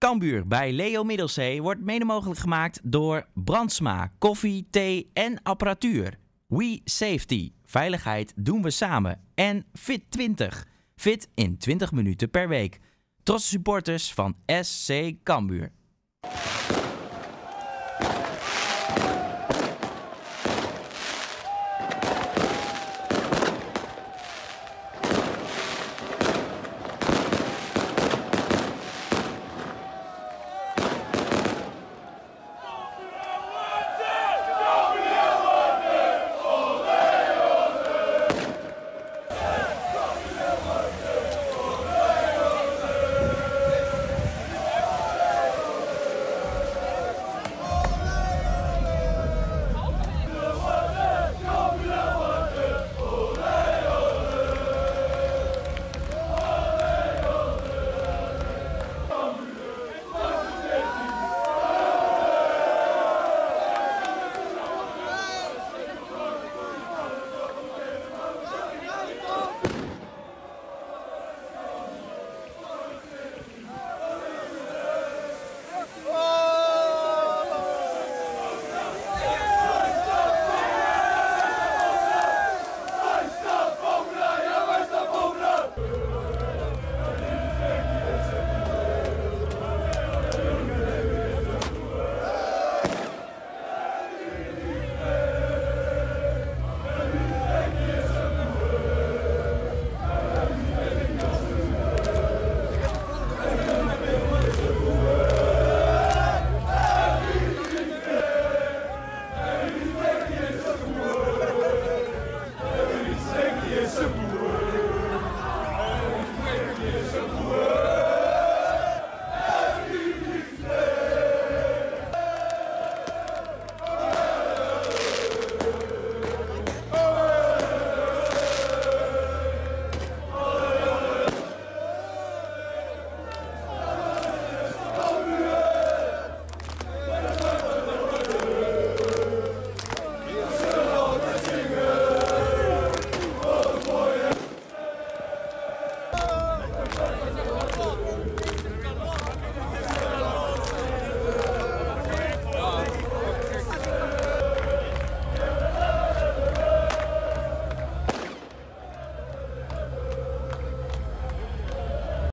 Cambuur bij Leo Middelzee wordt mede mogelijk gemaakt door Brandsma, koffie, thee en apparatuur. We Safety, veiligheid doen we samen. En Fit20, fit in 20 minuten per week. Trotse supporters van SC Cambuur.